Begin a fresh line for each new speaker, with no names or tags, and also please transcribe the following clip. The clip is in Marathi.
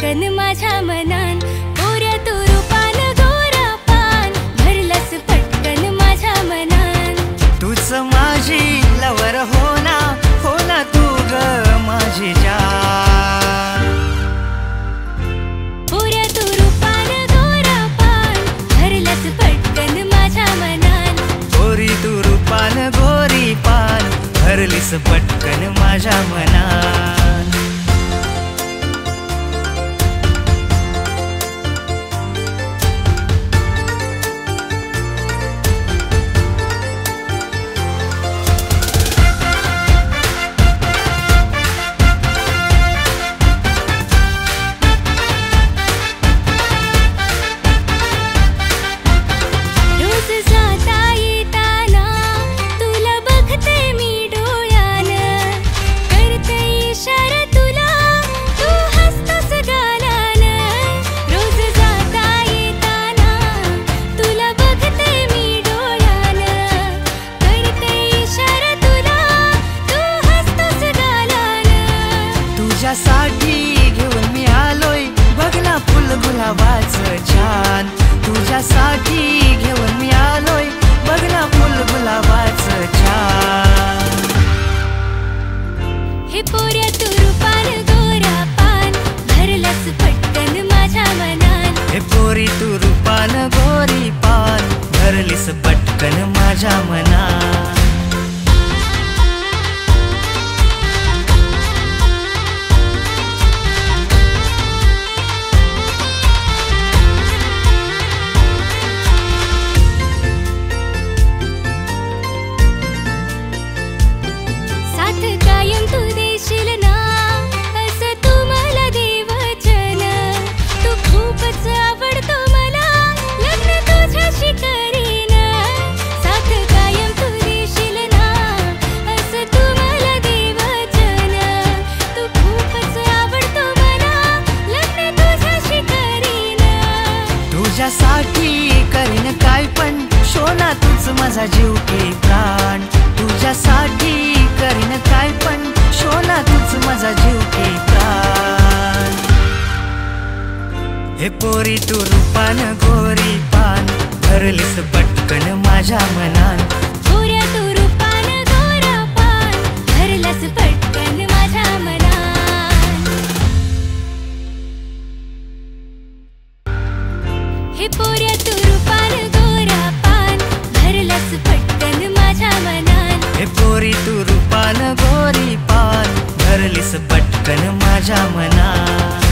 पटकन माझ्या मनान, पोऱ्या तू रूपान गोरा पान, भरलंस पटकन माझ्या मनान।
तूच माझी लवर हो ना तू ग माझी जान।
पोऱ्या तू रूपान गोरा पान, भरलंस पटकन माझ्या मनान।
पोरी तू रूपान गोरी पान, भरलीस पटकन माझ्या मनान। तुझ्यासाठी घेऊन मी आलोय बघला फुल गुलाबाचं छान। तुझ्यासाठी घेऊन मी आलोय बघला फुल गुलाबाचं छान।
हे पोऱ्या तू रूपान गोरा पान, भरलंस पटकन माझ्या मनान।
हे पोरी तू रूपान गोरी पान, भरलीस पटकन माझ्या मनान।
कायम तू देशील ना असं तू मला दे वचन। तू खूपच आवडतो मला, लग्न तुझ्याशी करीन। साथ कायम तू देशील ना असं तू मला दे वचन। तू खूपच आवडतो मला, लग्न तुझ्याशी करीन।
तुझ्यासाठी करीन काय पण सोना, तूच माझा जीव की प्राण। तुझ्यासाठी करीन काय पण सोना, तूच माझा जीव की प्राण। हे पोरी तू रूपान गोरी पान, भरलीस पटकन माझ्या मनान।
पोऱ्या तू रूपान गोरा पान, भरलंस पटकन माझ्या मनान। हे पोऱ्या तू रूपान गोरा पान, भरलंस पटकन माझ्या मनान।
हे पोरी तू रूपान गोरी पान, भरलीस पटकन माझ्या मनान।